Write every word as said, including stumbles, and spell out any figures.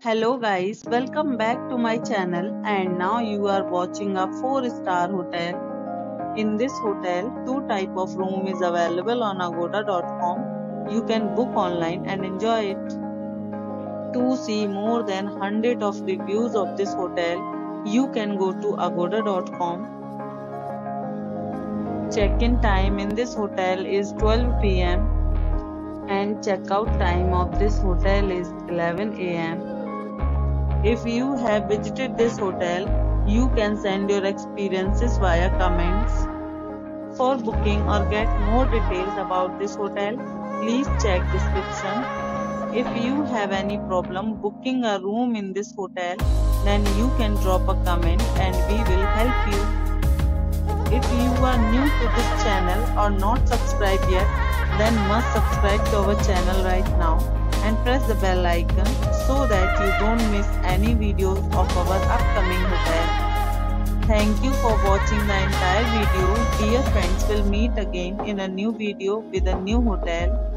Hello guys, welcome back to my channel and now you are watching a four star hotel. In this hotel, two type of room is available on agoda dot com. You can book online and enjoy it. To see more than one hundred of reviews of this hotel, you can go to agoda dot com. Check-in time in this hotel is twelve p m and check-out time of this hotel is eleven a m If you have visited this hotel, you can send your experiences via comments. For booking or get more details about this hotel, please check description. If you have any problem booking a room in this hotel, then you can drop a comment and we will help you. If you are new to this channel or not subscribed yet, then must subscribe to our channel right now and press the bell icon so that you don't miss any videos of our upcoming hotel. Thank you for watching the entire video. Dear friends, will meet again in a new video with a new hotel.